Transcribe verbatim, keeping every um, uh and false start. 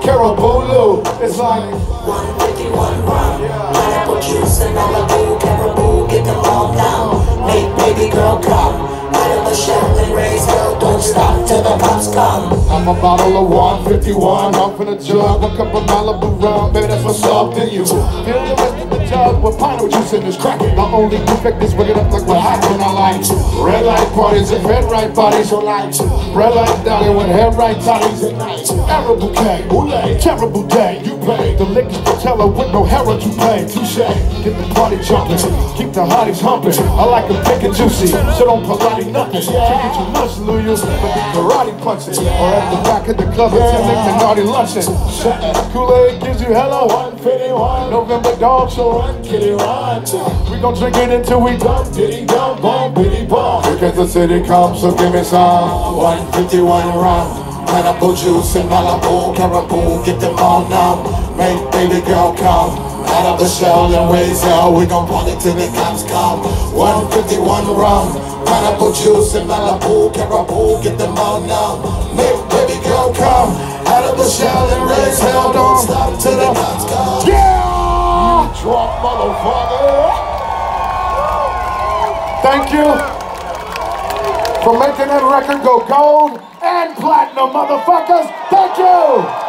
Carabulu. It's like one fifty-one rum, pineapple juice and Malibu, Caribou, get them all down. Make baby girl come out of the shell and raise hell. Don't stop till the cops come. I'm a bottle of one fifty-one, off in a jug, a cup of Malibu rum, baby, that's what's up in you. Fill the rest of the jug with pineapple juice and it's cracking. The only defect is wicked up like what happened. I like red light parties and red right bodies, so like red light dolly with head right toddies at night. Arab bouquet, boule, terrible day, you play. The liquor's Patella with no Hera to play. Touche, get the party jumping, keep the hotties humping. I like them thick and juicy, so don't Pilates nothing. Drinking too much, Louis, but the karate punching. Or at the back of the club attending the naughty luncheon. Kool-Aid gives you hello, one fifty-one. November dog, so run, kitty, run. We gon' drink it until we done, diddy, dum, bum, biddy, bum. Because the city comes, so give me some one fifty-one rum. Pineapple juice and Malibu, Caribou, get them all numb. Make baby girl come out of the shell and raise hell. We gon' party till the cops come. one fifty-one rum, pineapple juice and Malibu, Caribou, get them all numb. Make baby girl come out of the shell and raise hell. Don't stop till the cops come. Yeah! Drop motherfucker. Thank you for making that record go gold and platinum, motherfuckers. Thank you.